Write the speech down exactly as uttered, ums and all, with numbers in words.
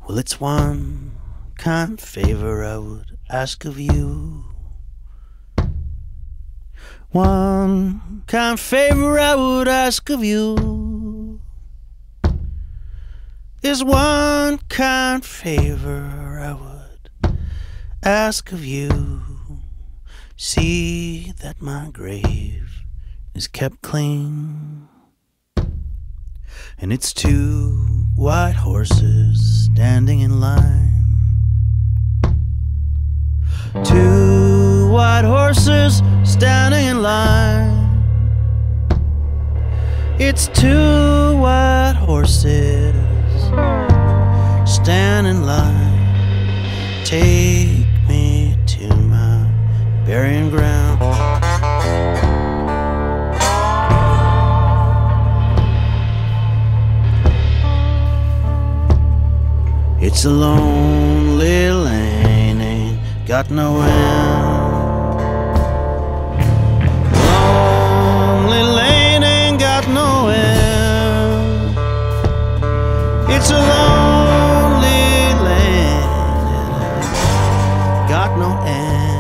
Well, it's one kind favor I would ask of you. One kind favor I would ask of you. There's one kind favor I would ask of you. See that my grave is kept clean, and it's two white horses standing in line. Two white horses standing in line. It's two white horses standing in line. Take me to my burying ground. It's a lonely lane, ain't got no end. Lonely lane ain't got no end. It's a lonely lane, got no end.